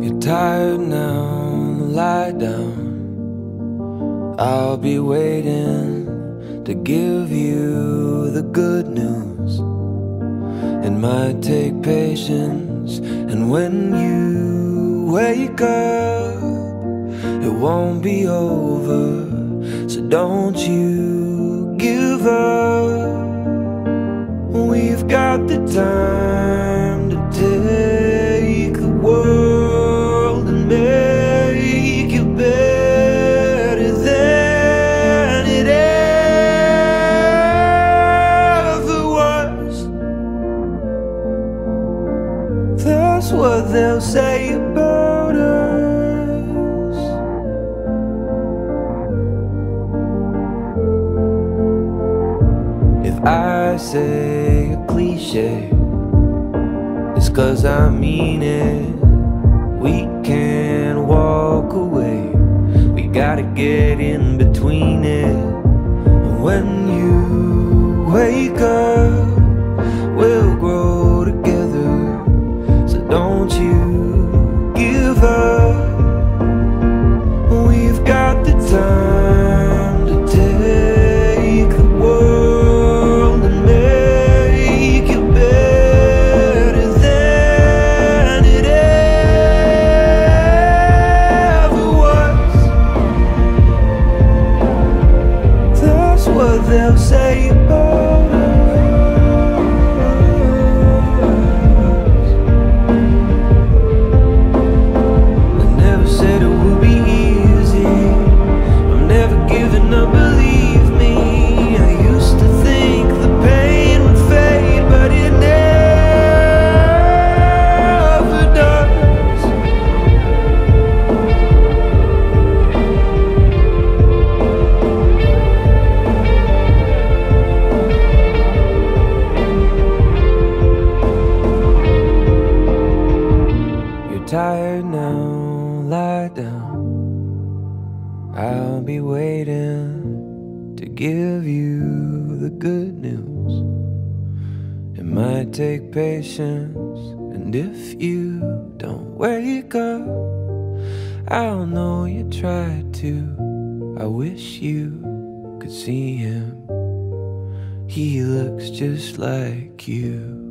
You're tired now, lie down. I'll be waiting to give you the good news. It might take patience, and when you wake up, it won't be over. So don't you give up. We've got the time to take the world and make it better than it ever was. That's what they'll say about us. If I say a cliche, it's 'cause I mean it. We can't walk away, we gotta get in between it. And when you wake up, we'll grow together. So don't you give up. We've got the time to take the world and make it better than it ever was. That's what they'll say about us. I never said it would be easy. I'm never giving up, believe me. I used to think the pain would fade, but it never does. You're tired now, lie down. I'll be waiting to give you the good news. It might take patience, and if you don't wake up, I'll know you tried to. I wish you could see him. He looks just like you.